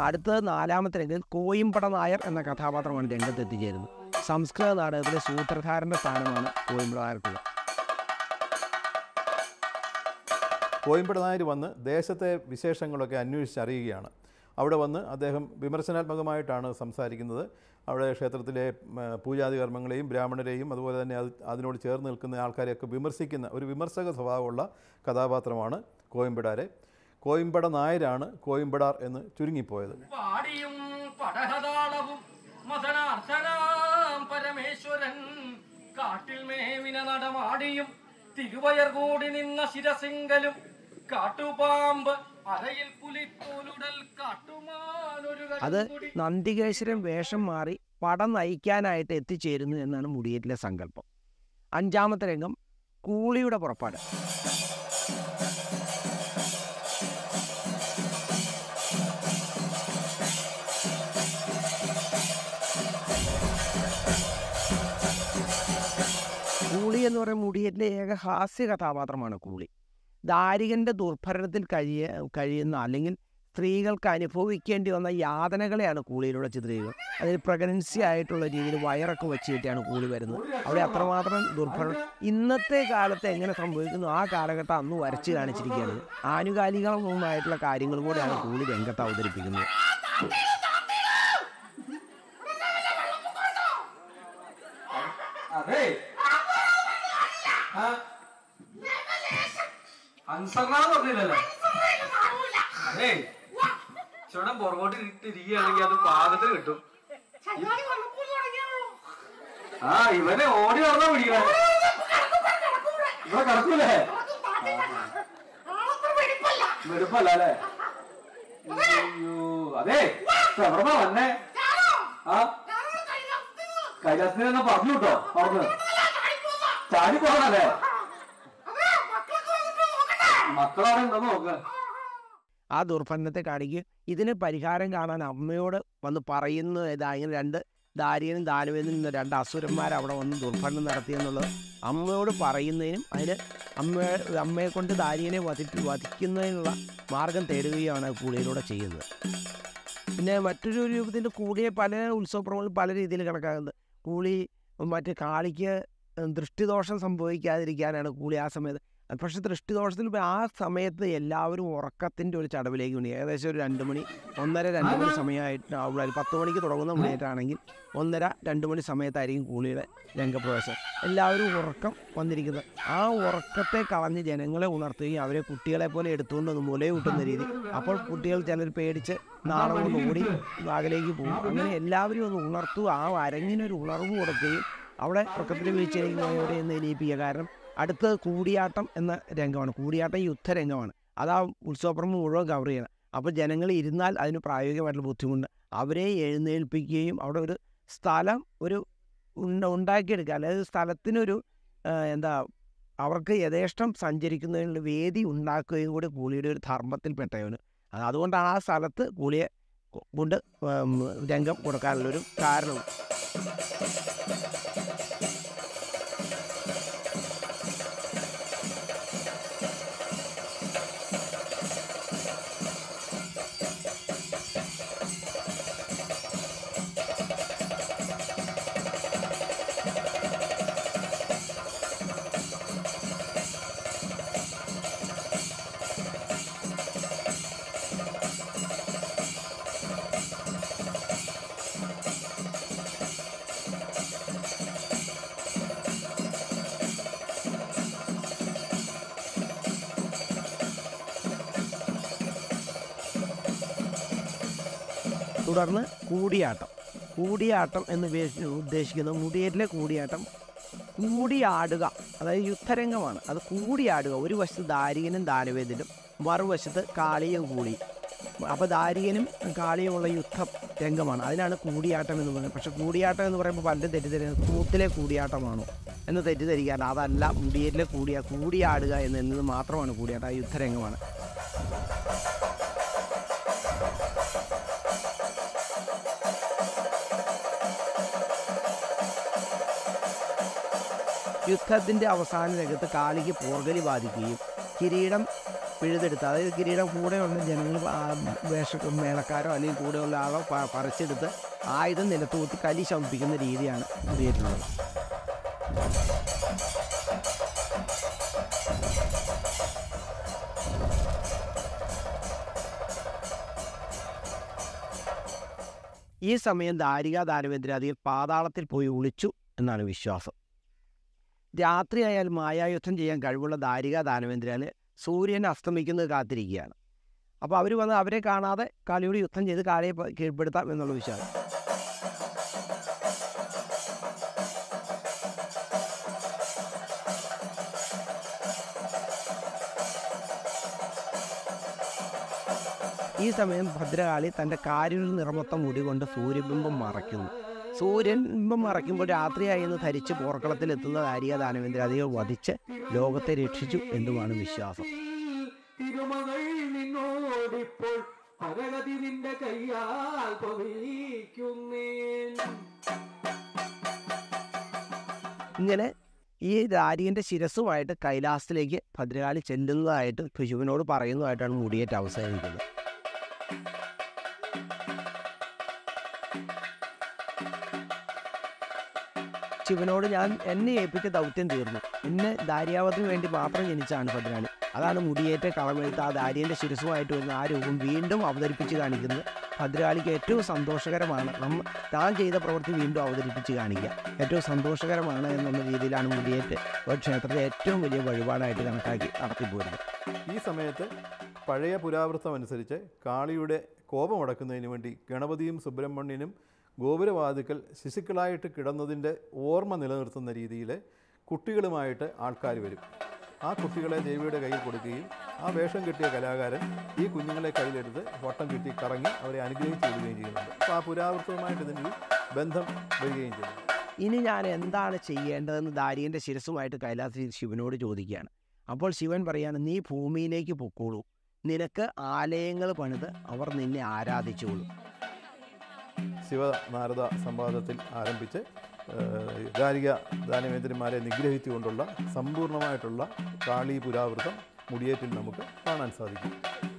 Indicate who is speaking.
Speaker 1: അടുത്തത് നാലാമത്തെ രംഗത്തിൽ കോയിമ്പട നായർ എന്ന കഥാപാത്രമാണ് രംഗത്തെത്തിച്ചേരുന്നത്. സംസ്കൃത നാടകത്തിലെ സൂത്രധാരൻ്റെ സ്ഥാനമാണ് കോയിമ്പട നായർക്കുള്ളത്.
Speaker 2: കോയിമ്പട നായർ വന്ന് ദേശത്തെ വിശേഷങ്ങളൊക്കെ അന്വേഷിച്ചറിയുകയാണ്. അവിടെ വന്ന് അദ്ദേഹം വിമർശനാത്മകമായിട്ടാണ് സംസാരിക്കുന്നത്. അവിടെ ക്ഷേത്രത്തിലെ പൂജാതി കർമ്മങ്ങളെയും ബ്രാഹ്മണരെയും അതുപോലെ തന്നെ അതിനോട് ചേർന്ന് നിൽക്കുന്ന ആൾക്കാരെയൊക്കെ വിമർശിക്കുന്ന ഒരു വിമർശക സ്വഭാവമുള്ള കഥാപാത്രമാണ് കോയിമ്പടാരെ. കോയിമ്പട നായരാണ് കോയിമ്പടാർ എന്ന് ചുരുങ്ങിപ്പോയത്.
Speaker 3: പരമേശ്വരൻ കാട്ടിൽ മേവിന നടമാടിയും തിരുവയർ കൂടി നിന്ന ശിരസിംഗലും കാട്ടുപാമ്പ് അരയിൽ പുലിത്തോലുടൽ കാട്ടുമാനൊരു.
Speaker 1: അത് നന്ദികേശ്വരൻ വേഷം മാറി പടം നയിക്കാനായിട്ട് എത്തിച്ചേരുന്നു എന്നാണ് മുടിയേറ്റിലെ സങ്കല്പം. അഞ്ചാമത്തെ രംഗം കൂളിയുടെ പുറപ്പാട്. കൂളി എന്ന് പറയുന്ന മുടിയേറ്റിലെ ഏക ഹാസ്യ കഥാപാത്രമാണ് കൂളി. ദാരികൻ്റെ ദുർഭരണത്തിൽ കഴിയുന്ന അല്ലെങ്കിൽ സ്ത്രീകൾക്ക് അനുഭവിക്കേണ്ടി വന്ന യാതനകളെയാണ് കൂളിയിലൂടെ ചിത്രീകരിക്കുന്നത്. അതിൽ പ്രഗ്നൻസി ആയിട്ടുള്ള രീതിയിൽ വയറൊക്കെ വെച്ചിട്ടാണ് കൂളി വരുന്നത്. അവിടെ അത്രമാത്രം ദുർഭരണം ഇന്നത്തെ കാലത്ത് എങ്ങനെ സംഭവിക്കുന്നു ആ കാലഘട്ടം അന്ന് വരച്ച് കാണിച്ചിരിക്കുകയാണ്. ആനുകാലികമായിട്ടുള്ള കാര്യങ്ങളും കൂടെയാണ് കൂളി രംഗത്ത് അവതരിപ്പിക്കുന്നത്.
Speaker 3: പറഞ്ഞില്ലല്ലോ അതെ ചേട്ടൻ പുറകോട്ട് ഇരിക്കുകയാണെങ്കിൽ അത് പാകത്തിന് കിട്ടും. ഇവനെ ഓടി നടന്നാ പിടിക്കണേ, ഇവിടെ കിടക്കൂലേ? വെടുപ്പല്ല അല്ലേ? അയ്യോ അതെ എവിടെന്നാ വന്നേ? കൈലാസത്തിന് എന്നാ പറഞ്ഞു കേട്ടോ, പറഞ്ഞു ചാടി പോകണല്ലേ? മക്കളാണ് എന്താന്ന് നോക്കുക.
Speaker 1: ആ ദുർഭരണത്തെ കാണിക്കുക. ഇതിന് പരിഹാരം കാണാൻ അമ്മയോട് വന്ന് പറയുന്നത് ഇങ്ങനെ രണ്ട് ദാരികനും ദാനവേനും രണ്ട് അസുരന്മാർ അവിടെ വന്ന് ദുർഭരണം നടത്തിയെന്നുള്ളത് അമ്മയോട് പറയുന്നതിനും അതിന് അമ്മയെ കൊണ്ട് ദാരികനെ വധിക്കുന്നതിനുള്ള മാർഗം തേടുകയാണ് കൂളിയിലൂടെ ചെയ്യുന്നത്. പിന്നെ മറ്റൊരു രൂപത്തിൽ കൂളിയെ പല ഉത്സവപ്രമങ്ങളും പല രീതിയിൽ കണക്കാക്കുന്നത്. കൂളി മറ്റ് കാളിക്ക് ദൃഷ്ടിദോഷം സംഭവിക്കാതിരിക്കാനാണ് കൂളി ആ സമയത്ത്. പക്ഷേ ദൃഷ്ടിദോഷത്തിൽ ആ സമയത്ത് എല്ലാവരും ഉറക്കത്തിൻ്റെ ഒരു ചടവിലേക്ക് വേണ്ടി ഏകദേശം ഒരു 2 മണി 1:30-2 മണി സമയമായിട്ട് 10 മണിക്ക് തുടങ്ങുന്ന മുന്നേറ്റാണെങ്കിൽ 1:30-2 മണി സമയത്തായിരിക്കും കൂളിയുടെ രംഗപ്രവേശം. എല്ലാവരും ഉറക്കം വന്നിരിക്കുന്നത്. ആ ഉറക്കത്തെ കളഞ്ഞ് ജനങ്ങളെ ഉണർത്തുകയും അവരെ കുട്ടികളെ പോലെ എടുത്തുകൊണ്ട് മുലയെ കൂട്ടുന്ന രീതി. അപ്പോൾ കുട്ടികൾ ചിലർ പേടിച്ച് നാളെ കൊണ്ട് ഓടി അകലേക്ക് പോകും. അങ്ങനെ എല്ലാവരും ഒന്ന് ഉണർത്തുക, ആ അരങ്ങിനൊരു ഉണർവ് കൊടുക്കുകയും അവിടെ ഉറക്കത്തിൽ വീഴ്ചയിലേക്ക് പോയവരെ എന്ന് എണീപ്പിക്കുക. കാരണം അടുത്തത് കൂടിയാട്ടം എന്ന രംഗമാണ്. കൂടിയാട്ടം യുദ്ധരംഗമാണ്. അത് ആ ഉത്സവപ്പറമ്പ് മുഴുവൻ കവർ ചെയ്യണം. അപ്പോൾ ജനങ്ങൾ ഇരുന്നാൽ അതിന് പ്രായോഗികമായിട്ടുള്ള ബുദ്ധിമുട്ട്. അവരെ എഴുന്നേൽപ്പിക്കുകയും അവിടെ ഒരു സ്ഥലം ഉണ്ടാക്കിയെടുക്കുക, അതായത് സ്ഥലത്തിനൊരു അവർക്ക് യഥേഷ്ടം സഞ്ചരിക്കുന്നതിനുള്ള വേദി ഉണ്ടാക്കുകയും കൂടി കൂളിയുടെ ഒരു ധർമ്മത്തിൽപ്പെട്ടവന്. അതുകൊണ്ടാണ് ആ സ്ഥലത്ത് കൂളിയെ കൊണ്ട് രംഗം കൊടുക്കാനുള്ളൊരു കാരണവും. തുടർന്ന് കൂടിയാട്ടം എന്ന് ഉദ്ദേശിക്കുന്നത് മുടിയേറ്റിലെ കൂടിയാട്ടം കൂടിയാടുക, അതായത് യുദ്ധരംഗമാണ്. അത് കൂടിയാടുക. ഒരു വശത്ത് ദാരികനും ദാനവേദനും മറുവശത്ത് കാളിയും കൂടി. അപ്പോൾ ദാരികനും കാളിയുമുള്ള യുദ്ധ രംഗമാണ്. അതിനാണ് കൂടിയാട്ടം എന്ന് പറയുന്നത്. പക്ഷേ കൂടിയാട്ടം എന്ന് പറയുമ്പോൾ പലരും തെറ്റിദ്ധരിക്കുന്നത് കൂത്തിലെ കൂടിയാട്ടമാണോ എന്ന് തെറ്റിദ്ധരിക്കാറ്. അതല്ല, മുടിയേറ്റിലെ കൂടിയാടുക എന്നത് മാത്രമാണ് കൂടിയാട്ടം. ആ യുദ്ധരംഗമാണ്. യുദ്ധത്തിൻ്റെ അവസാന രംഗത്ത് കാളിക്ക് പോർഗലി ബാധിക്കുകയും കിരീടം പിഴുതെടുത്ത്, അതായത് കിരീടം കൂടെയുള്ള ജനങ്ങൾ മേളക്കാരോ അല്ലെങ്കിൽ കൂടെയുള്ള ആളോ പറിച്ചെടുത്ത് ആയുധം നിലത്ത് കൂട്ടി കലി ശമിപ്പിക്കുന്ന രീതിയാണ് മുടിയേറ്റുള്ളത്. ഈ സമയം ദാരികാദാനവേന്ദ്രാദികൾ പാതാളത്തിൽ പോയി ഒളിച്ചു എന്നാണ് വിശ്വാസം. രാത്രിയായാൽ മായായുദ്ധം ചെയ്യാൻ കഴിവുള്ള ദാരികാദാനവേന്ദ്രാൽ സൂര്യൻ അസ്തമിക്കുന്നത് കാത്തിരിക്കുകയാണ്. അപ്പോൾ അവർ വന്ന് അവരെ കാണാതെ കാളിയോട് യുദ്ധം ചെയ്ത് കാളിയെ കീഴ്പ്പെടുത്താം എന്നുള്ള വിശ്വാസം. ഈ സമയം ഭദ്രകാളി തൻ്റെ കാരിൽ നിറമൊത്ത മുടി കൊണ്ട് സൂര്യബിംബം മറയ്ക്കുന്നു. സൂര്യബിംബം മറയ്ക്കുമ്പോൾ രാത്രിയായി എന്ന് ധരിച്ച് പോർക്കളത്തിലെത്തുന്ന ദാരികാദാനവേന്ദ്രാദികൾ വധിച്ച് ലോകത്തെ രക്ഷിച്ചു എന്നുമാണ് വിശ്വാസം. ഇങ്ങനെ ഈ ദാരികൻ്റെ ശിരസ്സുമായിട്ട് കൈലാസത്തിലേക്ക് ഭദ്രകാളി ചെല്ലുന്നതായിട്ട് ശിവനോട് പറയുന്നതായിട്ടാണ് മുടിയേറ്റ് അവസാനിക്കുന്നത്. ശിവനോട് എന്നെ ഏൽപ്പിച്ച ദൗത്യം തീർന്നു, എന്നെ ദാര്യാവത്തിന് വേണ്ടി മാത്രം ജനിച്ചാണ് ഭദ്രകാളി. അതാണ് മുടിയേറ്റ കളമെടുത്ത് ആ ദാര്യൻ്റെ ശിരസുമായിട്ട് വരുന്ന ആ രൂപം വീണ്ടും അവതരിപ്പിച്ച് കാണിക്കുന്നത്. ഭദ്രകാളിക്ക് ഏറ്റവും സന്തോഷകരമാണ് താൻ ചെയ്ത പ്രവൃത്തി വീണ്ടും അവതരിപ്പിച്ച് കാണിക്കുക ഏറ്റവും സന്തോഷകരമാണ് എന്നുള്ള രീതിയിലാണ് മുടിയേറ്റ് ഒരു ക്ഷേത്രത്തെ ഏറ്റവും വലിയ വഴിപാടായിട്ട് കണക്കാക്കി നടത്തിപ്പോരുന്നത്.
Speaker 2: ഈ സമയത്ത് പഴയ പുരാവൃത്തം അനുസരിച്ച് കാളിയുടെ കോപമടക്കുന്നതിന് വേണ്ടി ഗണപതിയും സുബ്രഹ്മണ്യനും ഗോപുരവാതിക്കൽ ശിശുക്കളായിട്ട് കിടന്നതിൻ്റെ ഓർമ്മ നിലനിർത്തുന്ന രീതിയിൽ കുട്ടികളുമായിട്ട് ആൾക്കാർ വരും. ആ കുട്ടികളെ ദേവിയുടെ കയ്യിൽ കൊടുക്കുകയും ആ വേഷം കെട്ടിയ കലാകാരൻ ഈ കുഞ്ഞുങ്ങളെ കയ്യിലെടുത്ത് വട്ടം കെട്ടി കറങ്ങി അവരെ അനുഗ്രഹിച്ചു വിടുകയും ചെയ്യുന്നുണ്ട്. അപ്പോൾ ആ പുരാവൃത്തവുമായിട്ട് ഇതിനൊരു ബന്ധം വരികയും ചെയ്യുന്നു.
Speaker 1: ഇനി ഞാൻ എന്താണ് ചെയ്യേണ്ടതെന്ന് ദാരികൻ്റെ ശിരസ്സുമായിട്ട് കൈലാസത്തിൽ ശിവനോട് ചോദിക്കുകയാണ്. അപ്പോൾ ശിവൻ പറയാണ്, നീ ഭൂമിയിലേക്ക് പൊക്കോളൂ, നിനക്ക് ആലയങ്ങൾ പണിത് അവർ നിന്നെ ആരാധിച്ചോളൂ.
Speaker 2: ശിവനാരദ സംവാദത്തിൽ ആരംഭിച്ച് ദാരികാദാനവേന്ദ്രന്മാരെ നിഗ്രഹിച്ചുകൊണ്ടുള്ള സമ്പൂർണ്ണമായിട്ടുള്ള കാളി പുരാവൃത്തം മുടിയേറ്റിൽ നമുക്ക് കാണാൻ സാധിക്കും.